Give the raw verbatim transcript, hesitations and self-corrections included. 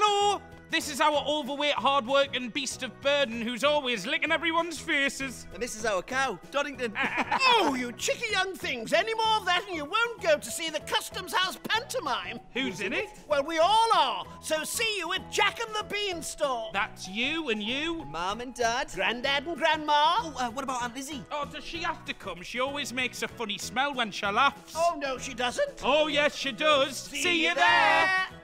Hello! This is our overweight, hard-working beast of burden who's always licking everyone's faces. And this is our cow, Doddington. Oh, you cheeky young things. Any more of that and you won't go to see the Customs House pantomime. Who's in it? Well, we all are. So see you at Jack and the Beanstalk. That's you and you. Mum and Dad. Granddad and Grandma. Oh, uh, what about Aunt Lizzie? Oh, does she have to come? She always makes a funny smell when she laughs. Oh, no, she doesn't. Oh, yes, she does. See See you you there. there.